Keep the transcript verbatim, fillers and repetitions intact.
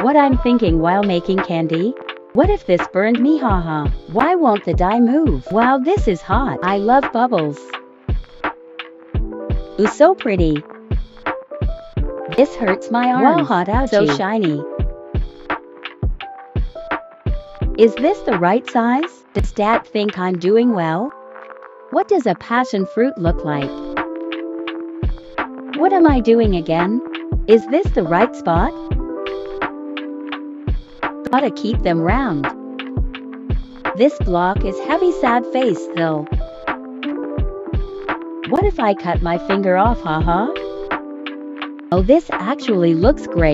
What I'm thinking while making candy? What if this burned me, haha? Why won't the die move? Wow, this is hot. I love bubbles. Ooh, so pretty. This hurts my arms. Wow, hot ouchie. So shiny. Is this the right size? Does Dad think I'm doing well? What does a passion fruit look like? What am I doing again? Is this the right spot? Gotta keep them round. This block is heavy, sad face though. What if I cut my finger off, haha? Oh, this actually looks great.